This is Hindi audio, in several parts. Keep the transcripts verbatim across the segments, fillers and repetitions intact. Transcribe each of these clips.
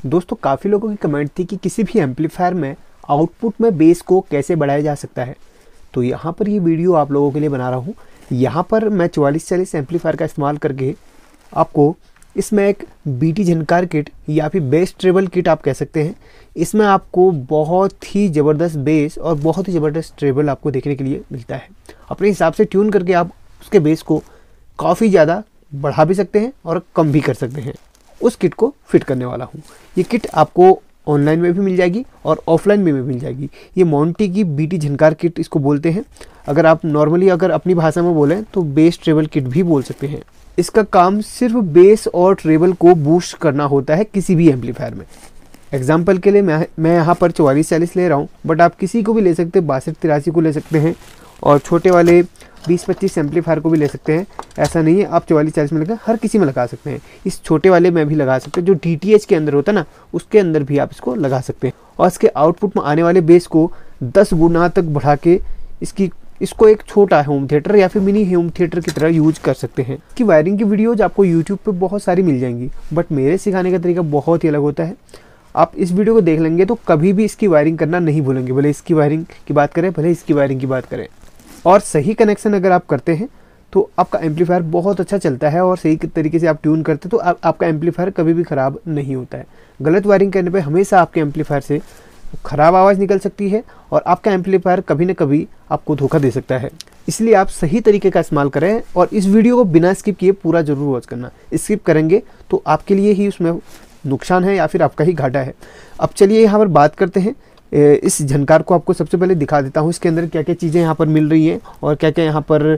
दोस्तों काफ़ी लोगों की कमेंट थी कि किसी भी एम्पलीफायर में आउटपुट में बेस को कैसे बढ़ाया जा सकता है। तो यहाँ पर ये वीडियो आप लोगों के लिए बना रहा हूँ। यहाँ पर मैं चौवालीस चालीस एम्पलीफायर का इस्तेमाल करके आपको इसमें एक बीटी झनकार किट या फिर बेस ट्रेबल किट आप कह सकते हैं, इसमें आपको बहुत ही ज़बरदस्त बेस और बहुत ही ज़बरदस्त ट्रेबल आपको देखने के लिए मिलता है। अपने हिसाब से ट्यून करके आप उसके बेस को काफ़ी ज़्यादा बढ़ा भी सकते हैं और कम भी कर सकते हैं। उस किट को फिट करने वाला हूँ। ये किट आपको ऑनलाइन में भी मिल जाएगी और ऑफलाइन में भी मिल जाएगी। ये मोंटी की बीटी झनकार किट इसको बोलते हैं। अगर आप नॉर्मली अगर अपनी भाषा में बोलें तो बेस ट्रेबल किट भी बोल सकते हैं। इसका काम सिर्फ बेस और ट्रेबल को बूस्ट करना होता है किसी भी एम्पलीफायर में। एग्जाम्पल के लिए मैं मैं यहाँ पर चौवालीस चालीस ले रहा हूँ, बट आप किसी को भी ले सकते हैं, बासठ तिरासी को ले सकते हैं और छोटे वाले बीस पच्चीस एम्पलीफायर को भी ले सकते हैं। ऐसा नहीं है आप चौवालीस चालीस में लगा, हर किसी में लगा सकते हैं। इस छोटे वाले में भी लगा सकते हैं, जो डी टी एच के अंदर होता है ना, उसके अंदर भी आप इसको लगा सकते हैं और इसके आउटपुट में आने वाले बेस को दस गुना तक बढ़ा के इसकी इसको एक छोटा होम थिएटर या फिर मिनी होम थिएटर की तरह यूज कर सकते हैं। कि वायरिंग की वीडियोज आपको यूट्यूब पे बहुत सारी मिल जाएंगी, बट मेरे सिखाने का तरीका बहुत ही अलग होता है। आप इस वीडियो को देख लेंगे तो कभी भी इसकी वायरिंग करना नहीं भूलेंगे, भले इसकी वायरिंग की बात करें भले इसकी वायरिंग की बात करें। और सही कनेक्शन अगर आप करते हैं तो आपका एम्पलीफायर बहुत अच्छा चलता है और सही तरीके से आप ट्यून करते हैं तो आप, आपका एम्पलीफायर कभी भी ख़राब नहीं होता है। गलत वायरिंग करने पे हमेशा आपके एम्पलीफायर से ख़राब आवाज़ निकल सकती है और आपका एम्पलीफायर कभी ना कभी आपको धोखा दे सकता है। इसलिए आप सही तरीके का इस्तेमाल करें और इस वीडियो को बिना स्किप किए पूरा ज़रूर वॉच करना। स्किप करेंगे तो आपके लिए ही उसमें नुकसान है या फिर आपका ही घाटा है। अब चलिए यहाँ पर बात करते हैं। इस झनकार को आपको सबसे पहले दिखा देता हूँ, इसके अंदर क्या क्या चीज़ें यहाँ पर मिल रही हैं और क्या क्या यहाँ पर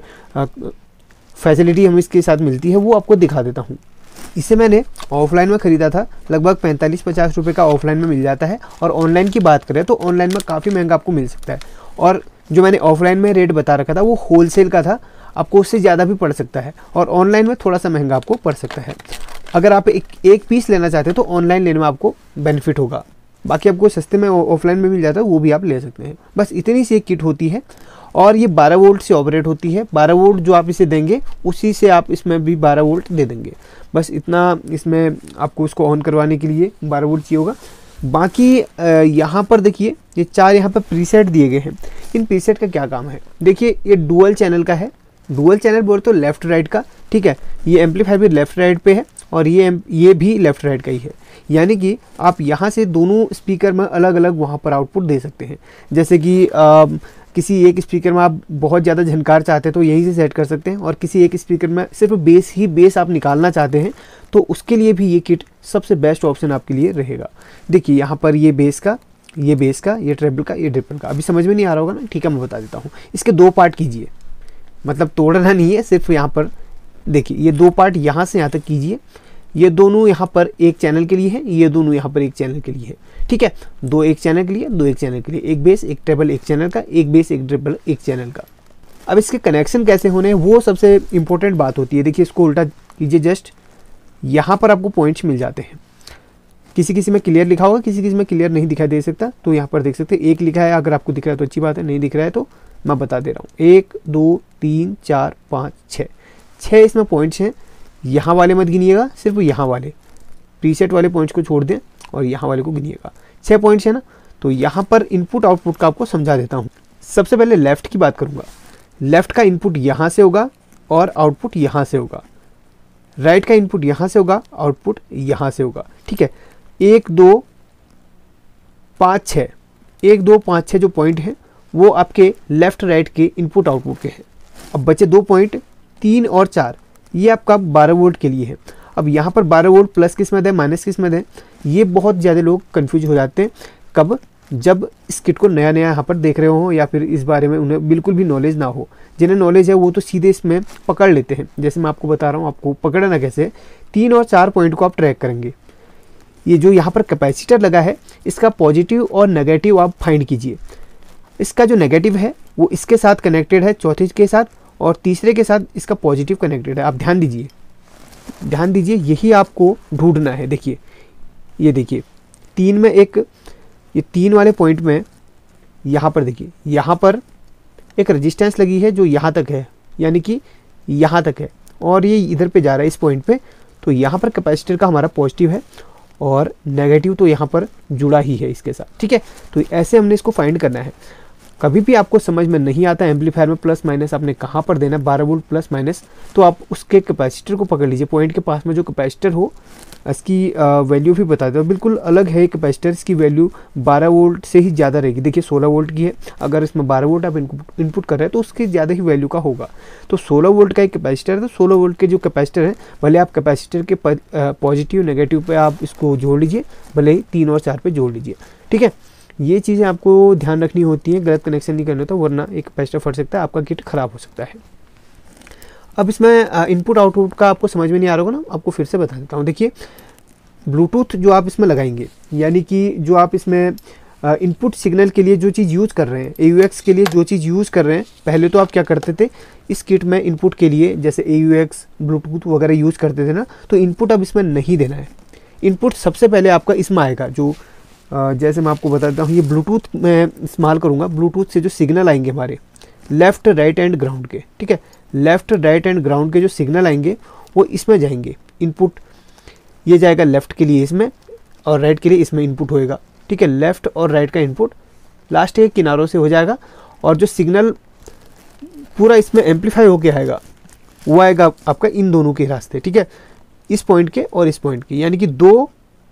फैसिलिटी हमें इसके साथ मिलती है, वो आपको दिखा देता हूँ। इसे मैंने ऑफलाइन में ख़रीदा था, लगभग पैंतालीस पचास रुपये का ऑफलाइन में मिल जाता है और ऑनलाइन की बात करें तो ऑनलाइन में काफ़ी महंगा आपको मिल सकता है। और जो मैंने ऑफलाइन में रेट बता रखा था वो होलसेल का था, आपको उससे ज़्यादा भी पड़ सकता है और ऑनलाइन में थोड़ा सा महंगा आपको पड़ सकता है। अगर आप एक एक पीस लेना चाहते हैं तो ऑनलाइन लेने में आपको बेनिफिट होगा, बाकी आपको सस्ते में ऑफलाइन में मिल जाता है, वो भी आप ले सकते हैं। बस इतनी सी एक किट होती है और ये बारह वोल्ट से ऑपरेट होती है। बारह वोल्ट जो आप इसे देंगे उसी से आप इसमें भी बारह वोल्ट दे देंगे। बस इतना इसमें आपको इसको ऑन करवाने के लिए बारह वोल्ट चाहिए होगा। बाकी यहाँ पर देखिए ये चार यहाँ पर प्रीसेट दिए गए हैं। इन प्रीसेट का क्या काम है, देखिए ये डुअल चैनल का है। डुअल चैनल बोल तो लेफ्ट राइट का, ठीक है। ये एम्पलीफायर भी लेफ्ट राइट पे है और ये ये भी लेफ्ट राइट का ही है, यानी कि आप यहाँ से दोनों स्पीकर में अलग अलग वहाँ पर आउटपुट दे सकते हैं। जैसे कि आ, किसी एक स्पीकर में आप बहुत ज़्यादा झनकार चाहते हैं तो यहीं से सेट कर सकते हैं और किसी एक स्पीकर में सिर्फ बेस ही बेस आप निकालना चाहते हैं तो उसके लिए भी ये किट सबसे बेस्ट ऑप्शन आपके लिए रहेगा। देखिए यहाँ पर ये बेस का, ये बेस का, ये ट्रेबल का, ये ट्रिपल का। अभी समझ में नहीं आ रहा होगा ना, ठीक है मैं बता देता हूँ। इसके दो पार्ट कीजिए, मतलब तोड़ना नहीं है, सिर्फ यहाँ पर देखिए ये दो पार्ट यहाँ से यहाँ तक कीजिए। ये दोनों यहाँ पर एक चैनल के लिए है, ये दोनों यहाँ पर एक चैनल के लिए है, ठीक है। दो एक चैनल के लिए, दो एक चैनल के लिए, एक बेस एक ट्रेबल एक चैनल का, एक बेस एक ट्रेबल एक चैनल का। अब इसके कनेक्शन कैसे होने हैं वो सबसे इंपॉर्टेंट बात होती है। देखिए इसको उल्टा कीजिए, जस्ट यहाँ पर आपको पॉइंट्स मिल जाते हैं। किसी किसी में क्लियर लिखा होगा, किसी किसी में क्लियर नहीं दिखाई दे सकता, तो यहाँ पर देख सकते हैं एक लिखा है। अगर आपको दिख रहा है तो अच्छी बात है, नहीं दिख रहा है तो मैं बता दे रहा हूँ। एक दो तीन चार पाँच छः छः इसमें पॉइंट्स हैं। यहाँ वाले मत गिनिएगा, सिर्फ यहाँ वाले प्रीसेट वाले पॉइंट्स को छोड़ दें और यहाँ वाले को गिनिएगा। छः पॉइंट्स है ना, तो यहाँ पर इनपुट आउटपुट का आपको समझा देता हूँ। सबसे पहले लेफ़्ट की बात करूँगा। लेफ़्ट का इनपुट यहाँ से होगा और आउटपुट यहाँ से होगा। राइट का इनपुट यहाँ से होगा, आउटपुट यहाँ से होगा, ठीक है। एक दो पाँच छः एक दो पाँच छः जो पॉइंट हैं वो आपके लेफ़्ट राइट के इनपुट आउटपुट के हैं। अब बचे दो पॉइंट तीन और चार, ये आपका बारह वोल्ट के लिए है। अब यहाँ पर बारह वोल्ट प्लस किस में दें माइनस किस में दें, ये बहुत ज़्यादा लोग कंफ्यूज हो जाते हैं। कब, जब इस किट को नया नया यहाँ पर देख रहे हो या फिर इस बारे में उन्हें बिल्कुल भी नॉलेज ना हो। जिन्हें नॉलेज है वो तो सीधे इसमें पकड़ लेते हैं। जैसे मैं आपको बता रहा हूँ, आपको पकड़ना कैसे, तीन और चार पॉइंट को आप ट्रैक करेंगे। ये जो यहाँ पर कैपेसिटर लगा है इसका पॉजिटिव और नेगेटिव आप फाइंड कीजिए। इसका जो नेगेटिव है वो इसके साथ कनेक्टेड है, चौथे के साथ, और तीसरे के साथ इसका पॉजिटिव कनेक्टेड है। आप ध्यान दीजिए, ध्यान दीजिए, यही आपको ढूंढना है। देखिए ये देखिए तीन में एक, ये तीन वाले पॉइंट में यहाँ पर देखिए यहाँ पर एक रेजिस्टेंस लगी है जो यहाँ तक है, यानी कि यहाँ तक है और ये इधर पे जा रहा है इस पॉइंट पे। तो यहाँ पर कैपेसिटर का हमारा पॉजिटिव है और नेगेटिव तो यहाँ पर जुड़ा ही है इसके साथ, ठीक है। तो ऐसे हमने इसको फाइंड करना है। कभी भी आपको समझ में नहीं आता एम्पलीफायर में प्लस माइनस आपने कहाँ पर देना है, बारह वोल्ट प्लस माइनस, तो आप उसके कैपेसिटर को पकड़ लीजिए। पॉइंट के पास में जो कैपेसिटर हो इसकी वैल्यू भी बता दो, बिल्कुल अलग है कैपेसिटर, इसकी वैल्यू बारह वोल्ट से ही ज़्यादा रहेगी। देखिए सोलह वोल्ट की है, अगर इसमें बारह वोल्ट आप इनपुट कर रहे हैं तो उसकी ज़्यादा ही वैल्यू का होगा। तो सोलह वोल्ट का एक कैपेसिटर है, तो सोलह वोल्ट के जो कैपेसिटर है, भले आप कैपेसिटर के पॉजिटिव नेगेटिव पे आप इसको जोड़ लीजिए, भले ही तीन और चार पे जोड़ लीजिए, ठीक है। ये चीज़ें आपको ध्यान रखनी होती हैं, गलत कनेक्शन नहीं करना होता, वरना एक कैपेसिटर फट सकता है, आपका किट खराब हो सकता है। अब इसमें इनपुट आउटपुट का आपको समझ में नहीं आ रहा होगा ना, आपको फिर से बता देता हूँ। देखिए ब्लूटूथ जो आप इसमें लगाएंगे, यानी कि जो आप इसमें इनपुट सिग्नल के लिए जो चीज़ यूज़ कर रहे हैं, ए यू एक्स के लिए जो चीज़ यूज़ कर रहे हैं, पहले तो आप क्या करते थे इस किट में इनपुट के लिए जैसे ए यू एक्स ब्लूटूथ वगैरह यूज़ करते थे ना, तो इनपुट अब इसमें नहीं देना है। इनपुट सबसे पहले आपका इसमें आएगा, जो जैसे मैं आपको बता देता हूँ, ये ब्लूटूथ मैं इस्तेमाल करूँगा। ब्लूटूथ से जो सिग्नल आएंगे हमारे लेफ़्ट राइट एंड ग्राउंड के, ठीक है, लेफ़्ट राइट एंड ग्राउंड के जो सिग्नल आएंगे वो इसमें जाएंगे इनपुट। ये जाएगा लेफ़्ट के लिए इसमें और राइट के लिए इसमें इनपुट होएगा, ठीक है। लेफ़्ट और राइट का इनपुट लास्ट के किनारों से हो जाएगा और जो सिग्नल पूरा इसमें एम्पलीफाई होके आएगा वो आएगा आपका इन दोनों के रास्ते, ठीक है, इस पॉइंट के और इस पॉइंट के, यानी कि दो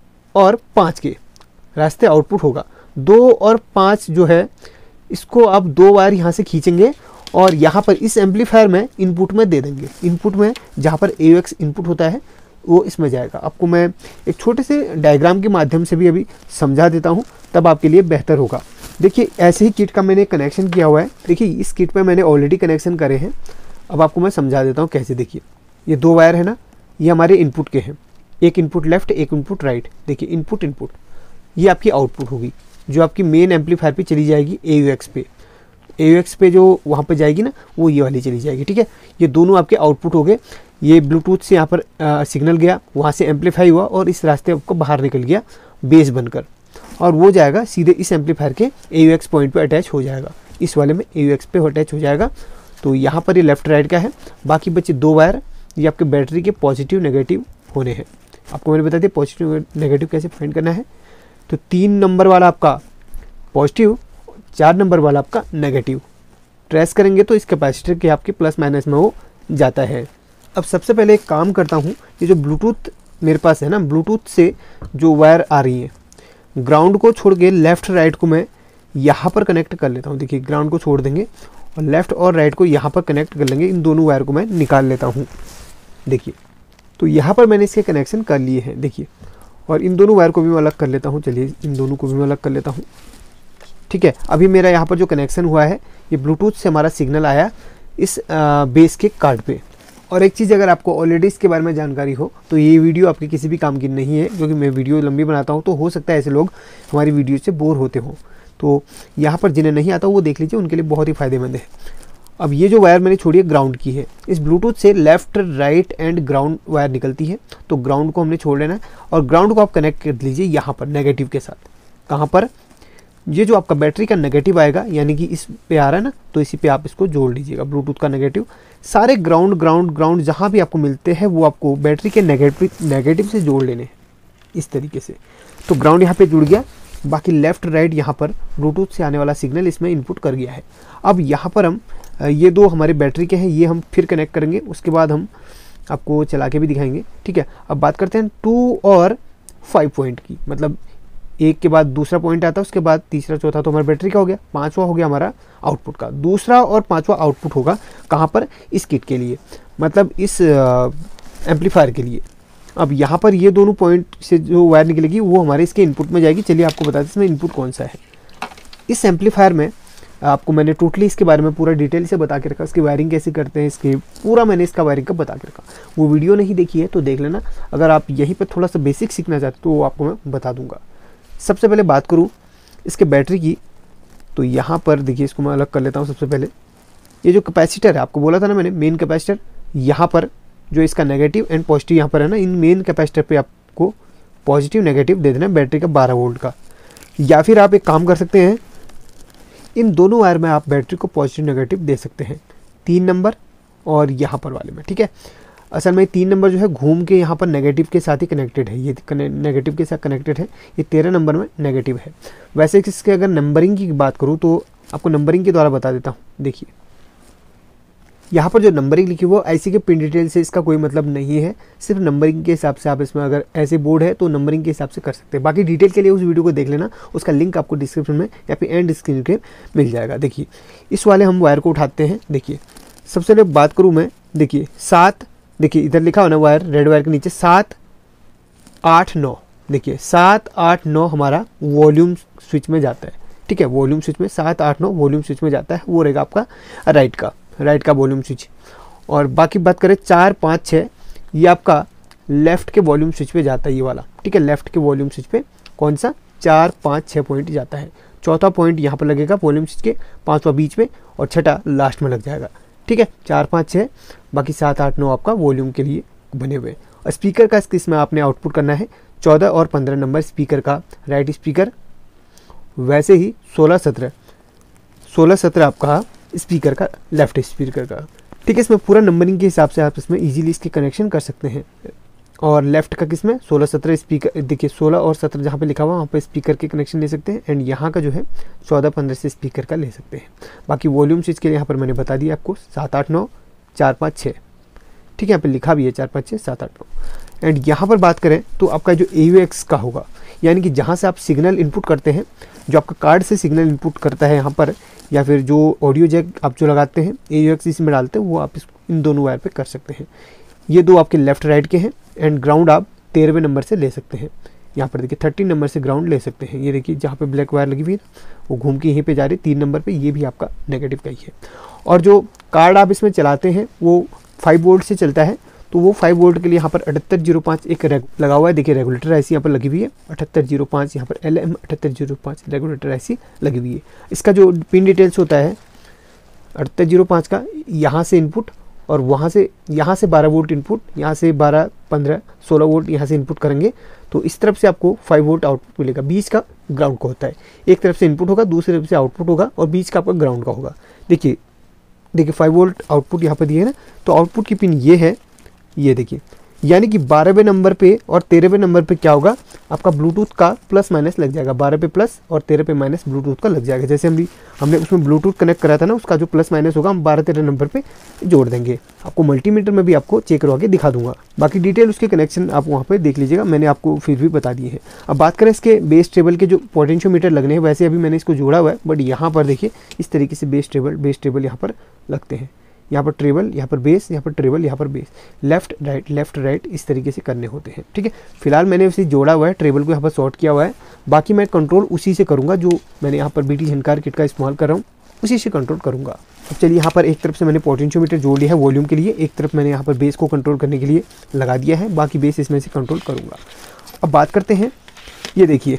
और पाँच के रास्ते आउटपुट होगा। दो और पाँच जो है इसको आप दो वायर यहाँ से खींचेंगे और यहाँ पर इस एम्पलीफायर में इनपुट में दे देंगे। इनपुट में जहाँ पर ए यू एक्स इनपुट होता है वो इसमें जाएगा। आपको मैं एक छोटे से डायग्राम के माध्यम से भी अभी समझा देता हूँ, तब आपके लिए बेहतर होगा। देखिए ऐसे ही किट का मैंने कनेक्शन किया हुआ है। देखिए इस किट में मैंने ऑलरेडी कनेक्शन करे हैं, अब आपको मैं समझा देता हूँ कैसे। देखिए ये दो वायर है ना, ये हमारे इनपुट के हैं, एक इनपुट लेफ्ट एक इनपुट राइट। देखिए इनपुट इनपुट ये आपकी आउटपुट होगी जो आपकी मेन एम्पलीफायर पे चली जाएगी, ए यू एक्स पे। ए यू एक्स पे जो वहाँ पे जाएगी ना वो ये वाली चली जाएगी, ठीक है। ये दोनों आपके आउटपुट हो गए। ये ब्लूटूथ से यहाँ पर आ, सिग्नल गया, वहाँ से एम्पलीफाई हुआ और इस रास्ते आपको बाहर निकल गया बेस बनकर, और वो जाएगा सीधे इस एम्पलीफायर के ए यू एक्स पॉइंट पे अटैच हो जाएगा। इस वाले में ए यू एक्स पे अटैच हो जाएगा। तो यहाँ पर ये लेफ्ट राइट का है, बाकी बच्चे दो वायर ये आपके बैटरी के पॉजिटिव नेगेटिव होने हैं। आपको मैंने बता दिया पॉजिटिव नेगेटिव कैसे फाइंड करना है। तो तीन नंबर वाला आपका पॉजिटिव, चार नंबर वाला आपका नेगेटिव ट्रेस करेंगे तो इस कैपेसिटर के आपके प्लस माइनस में वो जाता है। अब सबसे पहले एक काम करता हूँ, ये जो ब्लूटूथ मेरे पास है ना, ब्लूटूथ से जो वायर आ रही है ग्राउंड को छोड़ के लेफ़्ट राइट को मैं यहाँ पर कनेक्ट कर लेता हूँ। देखिए ग्राउंड को छोड़ देंगे और लेफ़्ट और राइट को यहाँ पर कनेक्ट कर लेंगे। इन दोनों वायर को मैं निकाल लेता हूँ। देखिए तो यहाँ पर मैंने इसके कनेक्शन कर लिए हैं। देखिए और इन दोनों वायर को भी मैं अलग कर लेता हूँ। चलिए इन दोनों को भी मैं अलग कर लेता हूँ, ठीक है। अभी मेरा यहाँ पर जो कनेक्शन हुआ है ये ब्लूटूथ से हमारा सिग्नल आया इस आ, बेस के कार्ड पे। और एक चीज़ अगर आपको ऑलरेडी इसके बारे में जानकारी हो तो ये वीडियो आपके किसी भी काम की नहीं है, क्योंकि मैं वीडियो लंबी बनाता हूँ तो हो सकता है ऐसे लोग हमारी वीडियो से बोर होते हों। तो यहाँ पर जिन्हें नहीं आता वो देख लीजिए, उनके लिए बहुत ही फ़ायदेमंद है। अब ये जो वायर मैंने छोड़ी है ग्राउंड की है, इस ब्लूटूथ से left right and ground wire निकलती है, तो ग्राउंड को हमने छोड़ लेना है और ग्राउंड को आप कनेक्ट कर लीजिए यहाँ पर नेगेटिव के साथ। कहाँ पर? ये जो आपका बैटरी का नेगेटिव आएगा, यानी कि इस पे आ रहा है ना, तो इसी पे आप इसको जोड़ लीजिएगा ब्लूटूथ का नेगेटिव। सारे ग्राउंड ग्राउंड ग्राउंड जहाँ भी आपको मिलते हैं वो आपको बैटरी के नेगेटिव नेगेटिव से जोड़ लेने हैं इस तरीके से। तो ग्राउंड यहाँ पे जुड़ गया, बाकी लेफ्ट राइट यहाँ पर ब्लूटूथ से आने वाला सिग्नल इसमें इनपुट कर गया है। अब यहाँ पर हम ये दो हमारे बैटरी के हैं, ये हम फिर कनेक्ट करेंगे, उसके बाद हम आपको चला के भी दिखाएंगे, ठीक है। अब बात करते हैं टू और फाइव पॉइंट की, मतलब एक के बाद दूसरा पॉइंट आता है, उसके बाद तीसरा चौथा तो हमारा बैटरी का हो गया, पांचवा हो गया हमारा आउटपुट का। दूसरा और पांचवा आउटपुट होगा कहाँ पर? इस किट के लिए, मतलब इस एम्पलीफायर के लिए। अब यहाँ पर ये दोनों पॉइंट से जो वायर निकलेगी वो हमारे इसके इनपुट में जाएगी। चलिए आपको बता दें इसमें इनपुट कौन सा है। इस एम्पलीफायर में आपको मैंने टोटली इसके बारे में पूरा डिटेल से बता के रखा, इसकी वायरिंग कैसे करते हैं, इसके पूरा मैंने इसका वायरिंग का बता के रखा। वो वीडियो नहीं देखी है तो देख लेना। अगर आप यहीं पर थोड़ा सा बेसिक सीखना चाहते तो वो आपको मैं बता दूंगा। सबसे पहले बात करूँ इसके बैटरी की, तो यहाँ पर देखिए इसको मैं अलग कर लेता हूँ। सबसे पहले ये जो कैपेसिटर है, आपको बोला था ना मैंने मेन कैपेसिटर, यहाँ पर जो इसका नेगेटिव एंड पॉजिटिव यहाँ पर है ना, इन मेन कैपेसिटर पे आपको पॉजिटिव नेगेटिव दे देना है बैटरी का बारह वोल्ट का। या फिर आप एक काम कर सकते हैं, इन दोनों वायर में आप बैटरी को पॉजिटिव नेगेटिव दे सकते हैं, तीन नंबर और यहाँ पर वाले में, ठीक है। असल में तीन नंबर जो है घूम के यहाँ पर नेगेटिव के साथ ही कनेक्टेड है, ये नेगेटिव के साथ कनेक्टेड है, ये तेरह नंबर में नेगेटिव है। वैसे इसके अगर नंबरिंग की बात करूँ तो आपको नंबरिंग के द्वारा बता देता हूँ। देखिए यहाँ पर जो नंबरिंग लिखी वो ऐसी के पिन डिटेल से इसका कोई मतलब नहीं है, सिर्फ नंबरिंग के हिसाब से आप इसमें अगर ऐसे बोर्ड है तो नंबरिंग के हिसाब से कर सकते हैं। बाकी डिटेल के लिए उस वीडियो को देख लेना, उसका लिंक आपको डिस्क्रिप्शन में या फिर एंड स्क्रीन के मिल जाएगा। देखिए इस वाले हम वायर को उठाते हैं। देखिए सबसे पहले बात करूँ मैं, देखिए सात, देखिए इधर लिखा हो ना वायर, रेड वायर के नीचे सात आठ नौ, देखिए सात आठ नौ हमारा वॉल्यूम स्विच में जाता है। ठीक है, वॉल्यूम स्विच में सात आठ नौ वॉल्यूम स्विच में जाता है, वो रहेगा आपका राइट का राइट का वॉल्यूम स्विच। और बाकी बात करें चार पाँच छः, ये आपका लेफ्ट के वॉल्यूम स्विच पे जाता है ये वाला। ठीक है, लेफ्ट के वॉल्यूम स्विच पे कौन सा चार पाँच छः पॉइंट जाता है। चौथा पॉइंट यहाँ पर लगेगा वॉल्यूम स्विच के, पाँचवा बीच में और छठा लास्ट में लग जाएगा। ठीक है, चार पाँच छः, बाकी सात आठ नौ आपका वॉल्यूम के लिए बने हुए। और स्पीकर का इसमें आपने आउटपुट करना है चौदह और पंद्रह नंबर स्पीकर का राइट स्पीकर, वैसे ही सोलह सत्रह सोलह सत्रह आपका स्पीकर का लेफ्ट स्पीकर का। ठीक है, इसमें पूरा नंबरिंग के हिसाब से आप इसमें इजीली इसके कनेक्शन कर सकते हैं। और लेफ्ट का किसमें सोलह सत्रह स्पीकर, देखिए सोलह और सत्रह जहाँ पे लिखा हुआ वहाँ पे स्पीकर के कनेक्शन ले सकते हैं। एंड यहाँ का जो है चौदह पंद्रह से स्पीकर का ले सकते हैं। बाकी वॉल्यूम स्विच के लिए यहाँ पर मैंने बता दिया आपको सात आठ नौ चार पाँच छः। ठीक है, यहाँ पे लिखा भी है चार पाँच छः सात आठ नौ। एंड यहाँ पर बात करें तो आपका जो ए यू एक्स का होगा, यानी कि जहाँ से आप सिग्नल इनपुट करते हैं, जो आपका कार्ड से सिग्नल इनपुट करता है यहाँ पर, या फिर जो ऑडियो जैक आप जो लगाते हैं ए यू एक्स इसमें डालते हैं, वो आप इस इन दोनों वायर पे कर सकते हैं। ये दो आपके लेफ्ट राइट के हैं। एंड ग्राउंड आप तेरहवें नंबर से ले सकते हैं। यहाँ पर देखिए थर्टीन नंबर से ग्राउंड ले सकते हैं। ये देखिए जहाँ पे ब्लैक वायर लगी हुई है वो घूम के यहीं पे जा रही है तीन नंबर पे, ये भी आपका नेगेटिव का ही है। और जो कार्ड आप इसमें चलाते हैं वो फाइव वोल्ट से चलता है, तो वो फाइव वोल्ट के लिए यहाँ पर अठहत्तर जीरो पाँच एक लगा हुआ है। देखिए रेगुलेटर ऐसी यहाँ पर लगी हुई है, अठहत्तर जीरो पाँच यहाँ पर एल एम अठहत्तर जीरो पाँच रेगुलेटर ऐसी लगी हुई है। इसका जो पिन डिटेल्स होता है अठहत्तर जीरो पाँच का, यहाँ से इनपुट और वहाँ से यहाँ से बारह वोल्ट इनपुट, यहाँ से बारह पंद्रह सोलह वोल्ट यहाँ से इनपुट करेंगे तो इस तरफ से आपको फाइव वोल्ट आउटपुट मिलेगा। बीच का ग्राउंड का होता है, एक तरफ से इनपुट होगा दूसरी तरफ से आउटपुट होगा और बीच का आपका ग्राउंड का होगा। देखिए देखिए फाइव वोल्ट आउटपुट यहाँ पर दिए है ना, तो आउटपुट की पिन ये है, ये देखिए, यानी कि बारहवें नंबर पे और तेरहवें नंबर पे क्या होगा आपका ब्लूटूथ का प्लस माइनस लग जाएगा। बारह पे प्लस और तेरह पे माइनस ब्लूटूथ का लग जाएगा। जैसे हम हमने उसमें ब्लूटूथ कनेक्ट करा था ना, उसका जो प्लस माइनस होगा हम बारह तेरह नंबर पे जोड़ देंगे। आपको मल्टीमीटर में भी आपको चेक करवा के दिखा दूंगा। बाकी डिटेल उसके कनेक्शन आप वहाँ पर देख लीजिएगा, मैंने आपको फिर भी बता दिए हैं। अब बात करें इसके बेस टेबल के जो पोटेंशियोमीटर लगने हैं, वैसे अभी मैंने इसको जोड़ा हुआ है, बट यहाँ पर देखिए इस तरीके से बेस टेबल बेस टेबल यहाँ पर लगते हैं। यहाँ पर ट्रेबल, यहाँ पर बेस, यहाँ पर ट्रेबल, यहाँ पर bass, left right left right इस तरीके से करने होते हैं। ठीक है, फिलहाल मैंने उसे जोड़ा हुआ है, ट्रेबल को यहाँ पर शॉर्ट किया हुआ है। बाकी मैं कंट्रोल उसी से करूँगा जो मैंने यहाँ पर बीटी झनकार किट का इस्तेमाल कर रहा हूँ, उसी से कंट्रोल करूँगा। अब चलिए यहाँ पर एक तरफ से मैंने पोटेंशियोमीटर जोड़ लिया है वॉल्यूम के लिए, एक तरफ मैंने यहाँ पर बेस को कंट्रोल करने के लिए लगा दिया है, बाकी बेस इसमें से कंट्रोल करूँगा। अब बात करते हैं, ये देखिए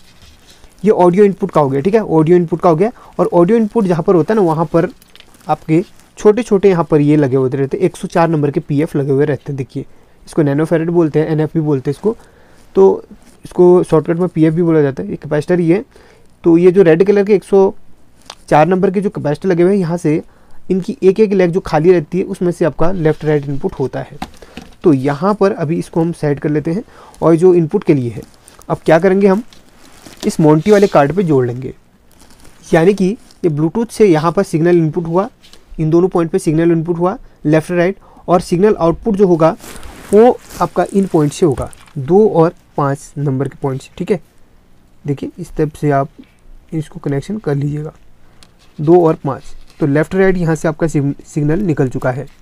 ये ऑडियो इनपुट का हो गया। ठीक है, ऑडियो इनपुट का हो गया। और ऑडियो इनपुट जहाँ पर होता है ना, वहाँ पर आपके छोटे छोटे यहाँ पर ये लगे होते रहते हैं, एक सौ चार नंबर के पीएफ लगे हुए रहते हैं। देखिए इसको नैनो फेरेड बोलते हैं, एनएफ भी बोलते हैं इसको, तो इसको शॉर्टकट में पीएफ भी बोला जाता है। ये कैपेसिटर ही है। तो ये जो रेड कलर के एक सौ चार नंबर के जो कैपेसिटर लगे हुए हैं, यहाँ से इनकी एक एक लेग जो खाली रहती है उसमें से आपका लेफ्ट राइट इनपुट होता है। तो यहाँ पर अभी इसको हम साइड कर लेते हैं। और जो इनपुट के लिए है, अब क्या करेंगे, हम इस मोंटी वाले कार्ड पर जोड़ लेंगे। यानी कि ये ब्लूटूथ से यहाँ पर सिग्नल इनपुट हुआ, इन दोनों पॉइंट पे सिग्नल इनपुट हुआ लेफ्ट राइट, और सिग्नल आउटपुट जो होगा वो आपका इन पॉइंट से होगा, दो और पाँच नंबर के पॉइंट से। ठीक है, देखिए इस तरफ से आप इसको कनेक्शन कर लीजिएगा, दो और पाँच। तो लेफ्ट राइट यहाँ से आपका सिग्नल निकल चुका है।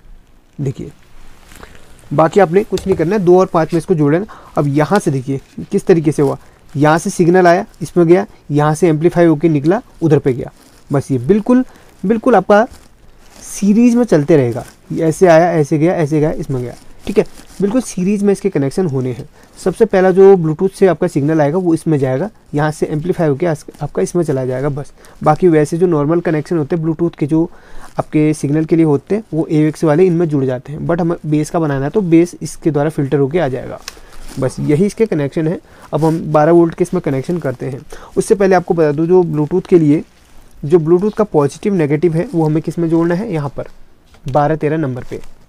देखिए बाकी आपने कुछ नहीं करना है, दो और पाँच में इसको जोड़ना। अब यहाँ से देखिए किस तरीके से हुआ, यहाँ से सिग्नल आया इसमें गया, यहाँ से एम्पलीफाई होकर निकला उधर पे गया। बस ये बिल्कुल बिल्कुल आपका सीरीज में चलते रहेगा, ये ऐसे आया ऐसे गया ऐसे गया इसमें गया। ठीक है, बिल्कुल सीरीज में इसके कनेक्शन होने हैं। सबसे पहला जो ब्लूटूथ से आपका सिग्नल आएगा वो इसमें जाएगा, यहाँ से एम्पलीफाई होकर आपका इसमें चला जाएगा बस। बाकी वैसे जो नॉर्मल कनेक्शन होते हैं ब्लूटूथ के जो आपके सिग्नल के लिए होते हैं वो ए एक्स वाले इनमें जुड़ जाते हैं, बट हमें बेस का बनाना है तो बेस इसके द्वारा फिल्टर होकर आ जाएगा। बस यही इसके कनेक्शन है। अब हम बारह वोल्ट के इसमें कनेक्शन करते हैं। उससे पहले आपको बता दूँ, जो ब्लूटूथ के लिए जो ब्लूटूथ का पॉजिटिव नेगेटिव है वो हमें किस में जोड़ना है, यहाँ पर बारह तेरह नंबर पे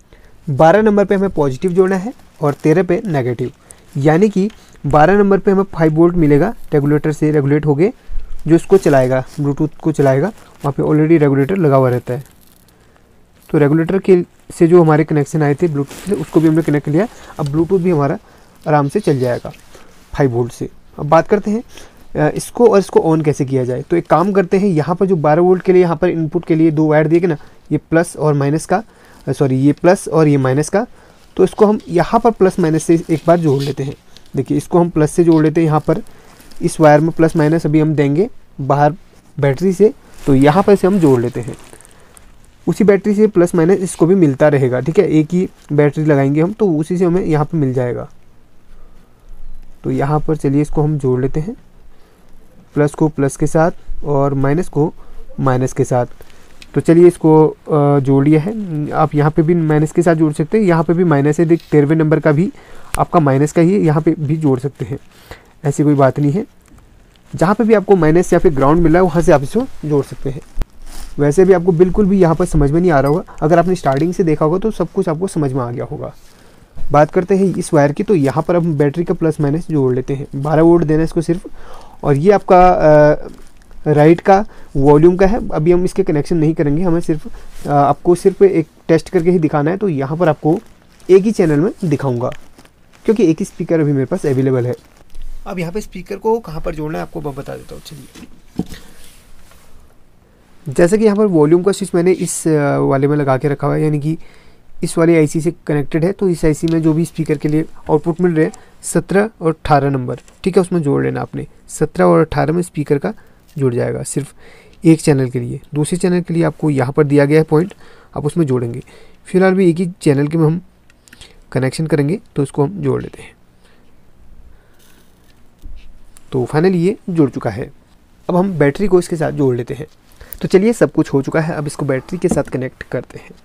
बारह नंबर पे हमें पॉजिटिव जोड़ना है और तेरह पे नेगेटिव, यानी कि बारह नंबर पे हमें फाइव वोल्ट मिलेगा रेगुलेटर से रेगुलेट हो गए, जो इसको चलाएगा, ब्लूटूथ को चलाएगा। वहाँ पे ऑलरेडी रेगुलेटर लगा हुआ रहता है। तो रेगुलेटर के से जो हमारे कनेक्शन आए थे ब्लूटूथ से, उसको भी हमने कनेक्ट कर लिया। अब ब्लूटूथ भी हमारा आराम से चल जाएगा फाइव वोल्ट से। अब बात करते हैं इसको और इसको ऑन कैसे किया जाए। तो एक काम करते हैं, यहाँ पर जो बारह वोल्ट के लिए यहाँ पर इनपुट के लिए दो वायर दिए गए ना, ये प्लस और माइनस का, सॉरी ये प्लस और ये माइनस का, तो इसको हम यहाँ पर प्लस माइनस से एक बार जोड़ लेते हैं। देखिए इसको हम प्लस से जोड़ लेते हैं, यहाँ पर इस वायर में प्लस माइनस अभी हम देंगे बाहर बैटरी से, तो यहाँ पर से हम जोड़ लेते हैं। उसी बैटरी से प्लस माइनस इसको भी मिलता रहेगा, ठीक है। एक ही बैटरी लगाएंगे हम, तो उसी से हमें यहाँ पर मिल जाएगा। तो यहाँ पर चलिए इसको हम जोड़ लेते हैं, प्लस को प्लस के साथ और माइनस को माइनस के साथ। तो चलिए इसको जोड़ लिया है। आप यहाँ पे भी माइनस के साथ जोड़ सकते हैं, यहाँ पे भी माइनस है, देख तेरहवें नंबर का भी आपका माइनस का ही है, यहाँ पे भी जोड़ सकते हैं, ऐसी कोई बात नहीं है। जहाँ पे भी आपको माइनस या फिर ग्राउंड मिल रहा है वहाँ से आप इसको जोड़ सकते हैं। वैसे भी आपको बिल्कुल भी यहाँ पर समझ में नहीं आ रहा होगा, अगर आपने स्टार्टिंग से देखा होगा तो सब कुछ आपको समझ में आ गया होगा। बात करते हैं इस वायर की, तो यहाँ पर हम बैटरी का प्लस माइनस जोड़ लेते हैं। बारह वोल्ट देना है इसको सिर्फ, और ये आपका आ, राइट का वॉल्यूम का है। अभी हम इसके कनेक्शन नहीं करेंगे, हमें सिर्फ आ, आपको सिर्फ एक टेस्ट करके ही दिखाना है। तो यहाँ पर आपको एक ही चैनल में दिखाऊंगा, क्योंकि एक ही स्पीकर अभी मेरे पास अवेलेबल है। अब यहाँ पे स्पीकर को कहाँ पर जोड़ना है आपको मैं बता देता हूँ। चलिए, जैसे कि यहाँ पर वॉल्यूम का स्विच मैंने इस वाले में लगा के रखा हुआ है, यानी कि इस वाली आईसी से कनेक्टेड है। तो इस आईसी में जो भी स्पीकर के लिए आउटपुट मिल रहे हैं सत्रह और अठारह नंबर, ठीक है, उसमें जोड़ लेना आपने। सत्रह और अठारह में स्पीकर का जुड़ जाएगा सिर्फ एक चैनल के लिए। दूसरे चैनल के लिए आपको यहाँ पर दिया गया है पॉइंट, आप उसमें जोड़ेंगे। फिलहाल भी एक ही चैनल के में हम कनेक्शन करेंगे, तो इसको हम जोड़ लेते हैं। तो फाइनली ये जुड़ चुका है। अब हम बैटरी को इसके साथ जोड़ लेते हैं। तो चलिए सब कुछ हो चुका है, अब इसको बैटरी के साथ कनेक्ट करते हैं।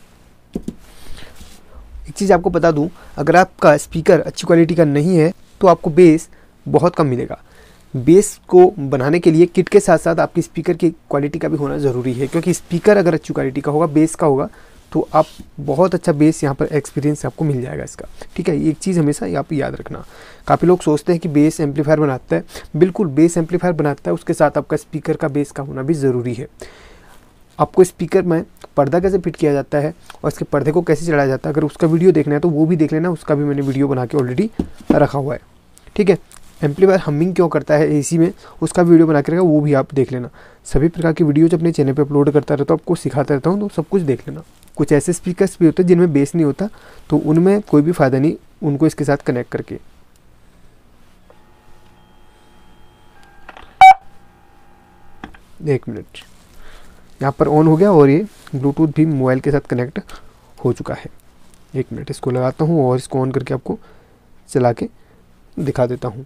एक चीज़ आपको बता दूं, अगर आपका स्पीकर अच्छी क्वालिटी का नहीं है तो आपको बेस बहुत कम मिलेगा। बेस को बनाने के लिए किट के साथ साथ आपकी स्पीकर की क्वालिटी का भी होना ज़रूरी है, क्योंकि स्पीकर अगर अच्छी क्वालिटी का होगा, बेस का होगा, तो आप बहुत अच्छा बेस यहाँ पर एक्सपीरियंस आपको मिल जाएगा इसका, ठीक है। एक चीज़ हमेशा आप याद रखना। काफ़ी लोग सोचते हैं कि बेस एम्पलीफायर बनाता है, बिल्कुल बेस एम्पलीफायर बनाता है, उसके साथ आपका स्पीकर का बेस का होना भी ज़रूरी है। आपको स्पीकर में पर्दा कैसे फिट किया जाता है और इसके पर्दे को कैसे चढ़ाया जाता है, अगर उसका वीडियो देखना है तो वो भी देख लेना, उसका भी मैंने वीडियो बना के ऑलरेडी रखा हुआ है, ठीक है। एम्पलीफायर हमिंग क्यों करता है एसी में, उसका वीडियो बना के रखा, वो भी आप देख लेना। सभी प्रकार की वीडियोज अपने चैनल पे अपलोड करता रहता हूँ, आपको सिखाता रहता हूँ, तो सब कुछ देख लेना। कुछ ऐसे स्पीकर्स भी होते हैं जिनमें बेस नहीं होता, तो उनमें कोई भी फ़ायदा नहीं उनको इसके साथ कनेक्ट करके। एक मिनट, यहाँ पर ऑन हो गया और ये ब्लूटूथ भी मोबाइल के साथ कनेक्ट हो चुका है। एक मिनट इसको लगाता हूँ और इसको ऑन करके आपको चला के दिखा देता हूँ।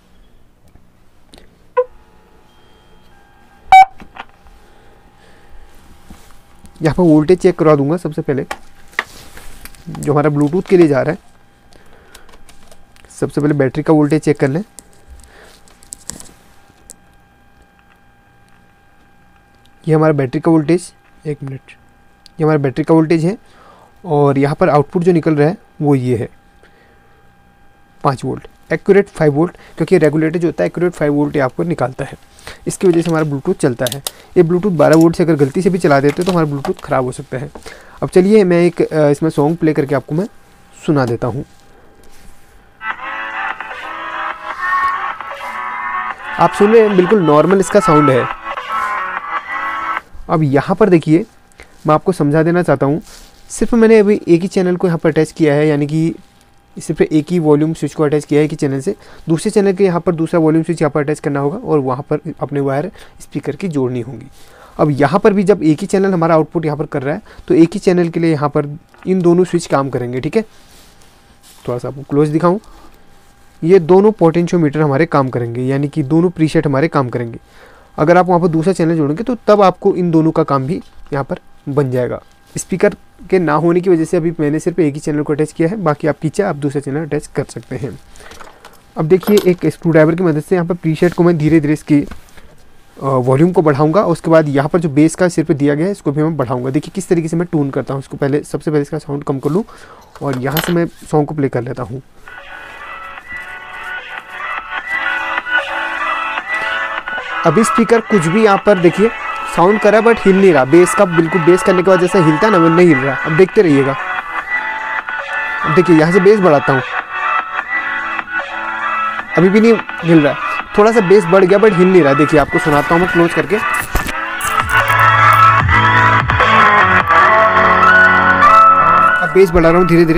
यहाँ पर वोल्टेज चेक करवा दूंगा सबसे पहले, जो हमारा ब्लूटूथ के लिए जा रहा है। सबसे पहले बैटरी का वोल्टेज चेक कर लें। ये हमारा बैटरी का वोल्टेज, एक मिनट, ये हमारा बैटरी का वोल्टेज है और यहाँ पर आउटपुट जो निकल रहा है वो ये है पाँच वोल्ट, एक्यूरेट फाइव वोल्ट, क्योंकि रेगुलेटर जो होता है एक्यूरेट फाइव वोल्ट यहाँ पर निकालता है। इसकी वजह से हमारा ब्लूटूथ चलता है। ये ब्लूटूथ बारह वोल्ट से अगर गलती से भी चला देते तो हमारा ब्लूटूथ ख़राब हो सकता है। अब चलिए मैं एक इसमें सॉन्ग प्ले करके आपको मैं सुना देता हूँ। आप सुन रहे हैं, बिल्कुल नॉर्मल इसका साउंड है। अब यहाँ पर देखिए, मैं आपको समझा देना चाहता हूँ, सिर्फ मैंने अभी एक ही चैनल को यहाँ पर अटैच किया है, यानी कि सिर्फ एक ही वॉल्यूम स्विच को अटैच किया है एक ही चैनल से। दूसरे चैनल के यहाँ पर दूसरा वॉल्यूम स्विच यहाँ पर अटैच करना होगा और वहाँ पर अपने वायर स्पीकर की जोड़नी होगी। अब यहाँ पर भी जब एक ही चैनल हमारा आउटपुट यहाँ पर कर रहा है तो एक ही चैनल के लिए यहाँ पर इन दोनों स्विच काम करेंगे, ठीक है। थोड़ा सा आपको क्लोज दिखाऊँ, ये दोनों पोटेंशियोमीटर हमारे काम करेंगे, यानी कि दोनों प्रीसेट हमारे काम करेंगे। अगर आप वहाँ पर दूसरा चैनल जोड़ेंगे तो तब आपको इन दोनों का काम भी यहाँ पर बन जाएगा। स्पीकर के ना होने की वजह से अभी मैंने सिर्फ एक ही चैनल को अटैच किया है, बाकी आपकी इच्छा आप दूसरा चैनल अटैच कर सकते हैं। अब देखिए, एक स्क्रू ड्राइवर की मदद से यहाँ पर प्रीसेट को मैं धीरे धीरे इसकी वॉल्यूम को बढ़ाऊंगा। उसके बाद यहाँ पर जो बेस का सिर पे दिया गया है इसको भी मैं बढ़ाऊंगा। देखिए किस तरीके से मैं ट्यून करता हूँ इसको। पहले सबसे पहले इसका साउंड कम कर लूँ और यहाँ से मैं सॉन्ग को प्ले कर लेता हूँ। अभी स्पीकर कुछ भी यहाँ पर देखिए साउंड कर रहा है बट हिल नहीं रहा। बेस का बिल्कुल बेस करने के बाद जैसे हिलता है ना वो नहीं हिल रहा। अब देखते रहिएगा। अब देखिए यहाँ से बेस बढ़ाता हूँ, अभी भी नहीं हिल रहा है। थोड़ा सा बेस बढ़ गया बट हिल नहीं रहा। देखिए आपको सुनाता हूँ मैं क्लोज करके। अब बेस बढ़ा रहा हूँ धीरे धीरे।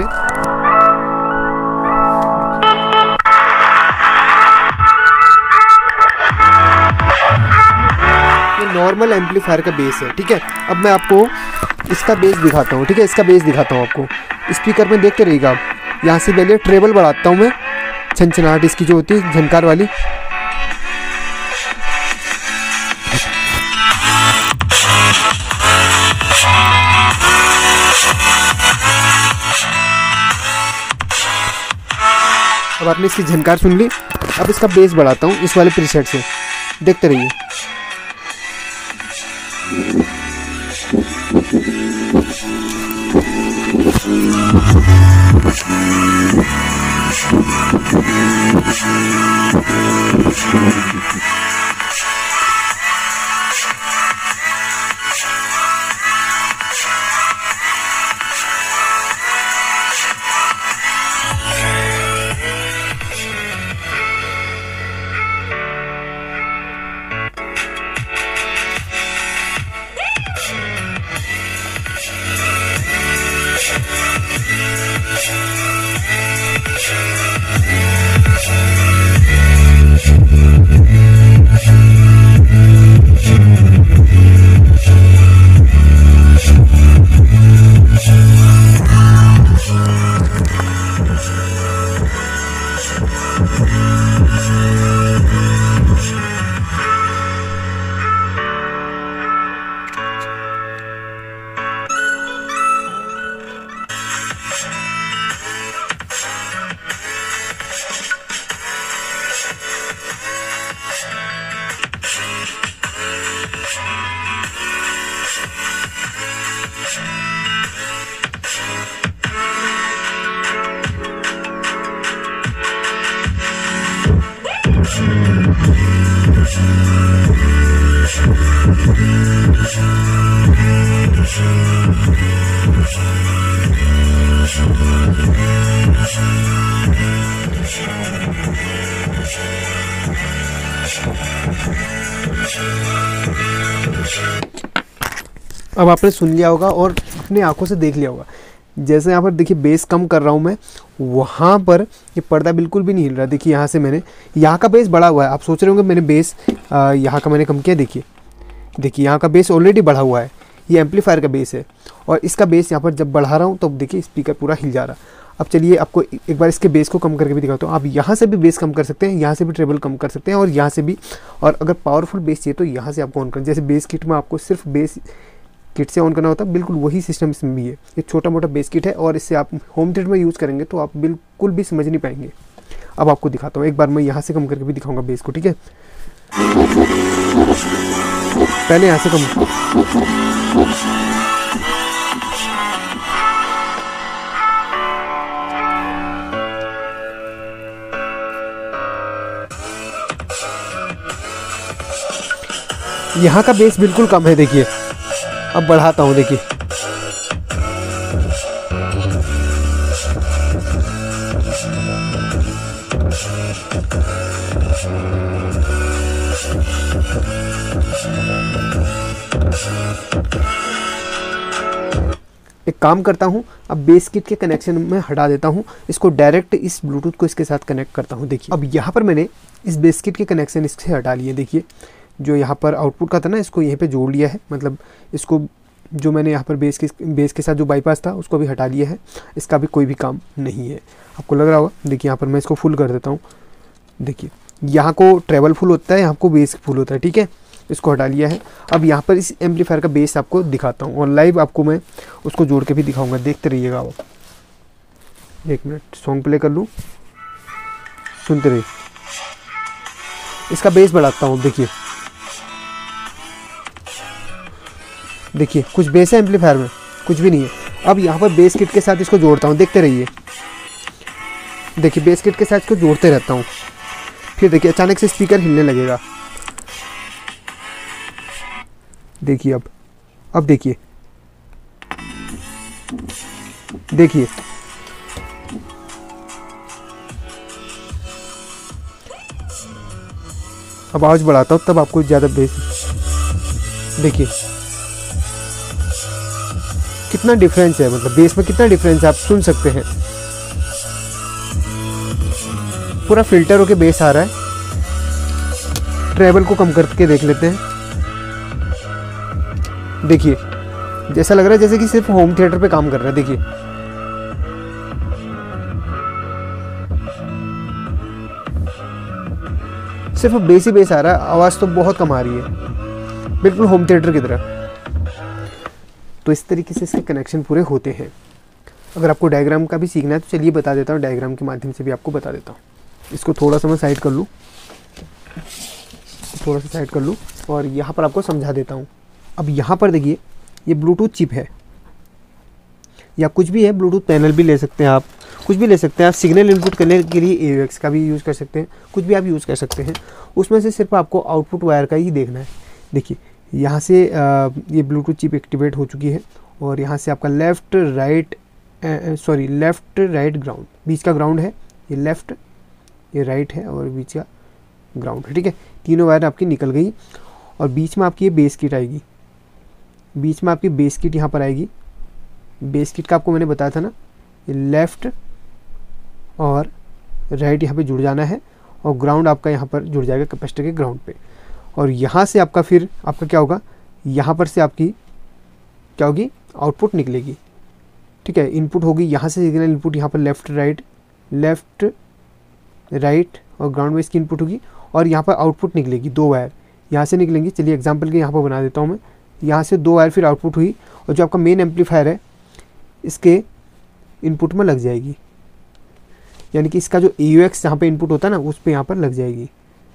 ये नॉर्मल एम्पलीफायर का बेस है, ठीक है। अब मैं आपको इसका बेस दिखाता हूँ, ठीक है। इसका बेस दिखाता हूँ आपको। स्पीकर में देखते रहिएगा आप। यहाँ से पहले ट्रेबल बढ़ाता हूँ मैं, छनछनाहट इसकी जो होती है झनकार वाली। अब आपने इसकी झनकार सुन ली। अब इसका बेस बढ़ाता हूँ इस वाले प्रीसेट से, देखते रहिए। अब आपने सुन लिया होगा और अपने आंखों से देख लिया होगा। जैसे यहाँ पर देखिए बेस कम कर रहा हूँ मैं, वहाँ पर ये पर्दा बिल्कुल भी नहीं हिल रहा। देखिए यहाँ से मैंने यहाँ का बेस बढ़ा हुआ है। आप सोच रहे होंगे मैंने बेस यहाँ का मैंने कम किया। देखिए देखिए यहाँ का बेस ऑलरेडी बढ़ा हुआ है। ये एम्पलीफायर का बेस है और इसका बेस यहाँ पर जब बढ़ा रहा हूँ तो देखिए स्पीकर पूरा हिल जा रहा। अब चलिए आपको एक बार इसके बेस को कम करके भी दिखाता हूँ। आप यहाँ से भी बेस कम कर सकते हैं, यहाँ से भी ट्रेबल कम कर सकते हैं और यहाँ से भी। और अगर पावरफुल बेस चाहिए तो यहाँ से आपको ऑन करना। जैसे बेस किट में आपको सिर्फ बेस किट से ऑन करना होता है, बिल्कुल वही सिस्टम इसमें भी है। ये छोटा मोटा बेस किट है और इससे आप होम थिएटर में यूज़ करेंगे तो आप बिल्कुल भी समझ नहीं पाएंगे। अब आपको दिखाता हूँ, एक बार मैं यहाँ से कम करके भी दिखाऊंगा बेस को, ठीक है। पहले यहाँ से कम, यहाँ का बेस बिल्कुल कम है। देखिए अब बढ़ाता हूँ, देखिए एक काम करता हूँ, अब बेस किट के कनेक्शन में हटा देता हूँ इसको, डायरेक्ट इस ब्लूटूथ को इसके साथ कनेक्ट करता हूँ। देखिए अब यहाँ पर मैंने इस बेस किट के कनेक्शन इससे हटा लिए। देखिए जो यहाँ पर आउटपुट का था ना, इसको यहीं पे जोड़ लिया है। मतलब इसको जो मैंने यहाँ पर बेस के बेस के साथ जो बाईपास था उसको भी हटा लिया है। इसका भी कोई भी काम नहीं है, आपको लग रहा होगा। देखिए यहाँ पर मैं इसको फुल कर देता हूँ। देखिए यहाँ को ट्रेवल फुल होता है, यहाँ को बेस फुल होता है, ठीक है। इसको हटा लिया है। अब यहाँ पर इस एम्पलीफायर का बेस आपको दिखाता हूँ और लाइव आपको मैं उसको जोड़ के भी दिखाऊंगा, देखते रहिएगा आप। एक मिनट सॉन्ग प्ले कर लूँ, सुनते रहिए। इसका बेस बढ़ाता हूँ, देखिए देखिए कुछ बेस है एम्पलीफायर में, कुछ भी नहीं है। अब यहाँ पर बेस किट के साथ इसको जोड़ता हूँ, देखते रहिए। देखिए बेस किट के साथ इसको जोड़ते रहता हूँ, फिर देखिए अचानक से स्पीकर हिलने लगेगा। देखिए अब अब देखिए देखिए अब आवाज़ बढ़ाता हूँ तब आपको ज़्यादा बेस, देखिए कितना डिफरेंस है, मतलब बेस में कितना डिफरेंस है, आप सुन सकते हैं। पूरा फिल्टर होके बेस आ रहा है। ट्रेबल को कम करके देख लेते हैं। देखिए जैसा लग रहा है जैसे कि सिर्फ होम थिएटर पे काम कर रहा है। देखिए सिर्फ बेस ही बेस आ रहा है, आवाज़ तो बहुत कम आ रही है, बिल्कुल होम थिएटर की तरह। तो इस तरीके से इसके कनेक्शन पूरे होते हैं। अगर आपको डायग्राम का भी सीखना है तो चलिए बता देता हूँ, डायग्राम के माध्यम से भी आपको बता देता हूँ। इसको थोड़ा सा मैं साइड कर लूँ, थोड़ा सा साइड कर लूँ और यहाँ पर आपको समझा देता हूँ। अब यहाँ पर देखिए ये ब्लूटूथ चिप है या कुछ भी है, ब्लूटूथ पैनल भी ले सकते हैं आप, कुछ भी ले सकते हैं आप। सिग्नल इनपुट करने के लिए ए यू एक्स का भी यूज़ कर सकते हैं, कुछ भी आप यूज़ कर सकते हैं। उसमें से सिर्फ आपको आउटपुट वायर का ही देखना है। देखिए यहाँ से आ, ये ब्लूटूथ चिप एक्टिवेट हो चुकी है और यहाँ से आपका left right sorry left right ground, बीच का ग्राउंड है, ये लेफ़्ट ये राइट है और बीच का ग्राउंड है। ठीक है, तीनों वायर आपकी निकल गई और बीच में आपकी ये बेस किट आएगी। बीच में आपकी बेस किट यहाँ पर आएगी। बेस किट का आपको मैंने बताया था ना, ये लेफ़्ट और राइट यहाँ पे जुड़ जाना है और ग्राउंड आपका यहाँ पर जुड़ जाएगा कैपेसिटर के ग्राउंड पे। और यहाँ से आपका फिर आपका क्या होगा, यहाँ पर से आपकी क्या होगी, आउटपुट निकलेगी। ठीक है, इनपुट होगी यहाँ से सिग्नल इनपुट, यहाँ पर लेफ़्ट राइट लेफ़्ट राइट और ग्राउंड में इसकी इनपुट होगी और यहाँ पर आउटपुट निकलेगी। दो वायर यहाँ से निकलेंगी। चलिए एग्जांपल के यहाँ पर बना देता हूँ मैं। यहाँ से दो वायर फिर आउटपुट हुई और जो आपका मेन एम्पलीफायर है इसके इनपुट में लग जाएगी, यानी कि इसका जो ए यू एक्स यहाँ पे इनपुट होता है ना उस पर यहाँ पर लग जाएगी।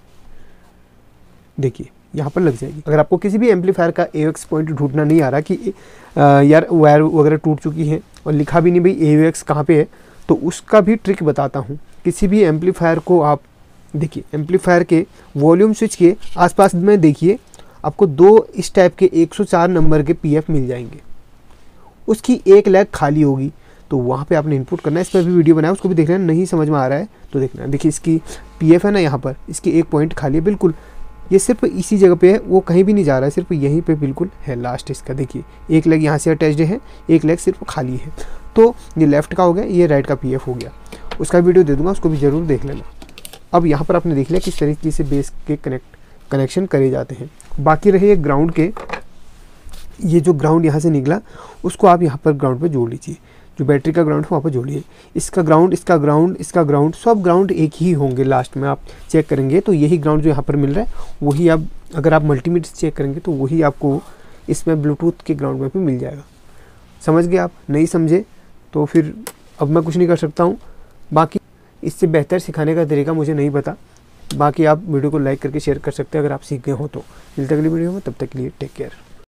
देखिए यहाँ पर लग जाएगी। अगर आपको किसी भी एम्पलीफायर का ए यू एक्स पॉइंट ढूंढना नहीं आ रहा कि आ, यार वायर वगैरह टूट चुकी है और लिखा भी नहीं भाई ए यू एक्स कहाँ पे है, तो उसका भी ट्रिक बताता हूँ। किसी भी एम्पलीफायर को आप देखिए, एम्पलीफायर के वॉल्यूम स्विच के आसपास में देखिए आपको दो इस टाइप के एक सौ चार नंबर के पी एफ मिल जाएंगे। उसकी एक लैग खाली होगी तो वहाँ पे आपने इनपुट करना है। इस पर भी वीडियो बनाया, उसको भी देख लेना। नहीं समझ में आ रहा है तो देखना। देखिए इसकी पी एफ है ना, यहाँ पर इसकी एक पॉइंट खाली है बिल्कुल। ये सिर्फ इसी जगह पे है, वो कहीं भी नहीं जा रहा है, सिर्फ यहीं पे बिल्कुल है लास्ट इसका। देखिए एक लेग यहाँ से अटैच्ड है, एक लेग सिर्फ खाली है। तो ये लेफ्ट का हो गया, ये राइट का पी एफ हो गया। उसका वीडियो दे दूँगा, उसको भी ज़रूर देख लेना। अब यहाँ पर आपने देख लिया किस तरीके से बेस के कनेक्ट कनेक्शन करे जाते हैं। बाकी रहे ग्राउंड के, ये जो ग्राउंड यहाँ से निकला उसको आप यहाँ पर ग्राउंड पर जोड़ लीजिए। जो बैटरी का ग्राउंड है वहाँ पर जोड़िए। इसका ग्राउंड, इसका ग्राउंड, इसका ग्राउंड, सब ग्राउंड एक ही होंगे। लास्ट में आप चेक करेंगे तो यही ग्राउंड जो यहाँ पर मिल रहा है वही आप, अगर आप मल्टीमीटर चेक करेंगे तो वही आपको इसमें ब्लूटूथ के ग्राउंड में भी मिल जाएगा। समझ गए आप? नहीं समझे तो फिर अब मैं कुछ नहीं कर सकता हूँ। बाकी इससे बेहतर सिखाने का तरीका मुझे नहीं पता। बाकी आप वीडियो को लाइक करके शेयर कर सकते हैं अगर आप सीख गए हो तो। मिलते अगली वीडियो में, तब तक के लिए टेक केयर।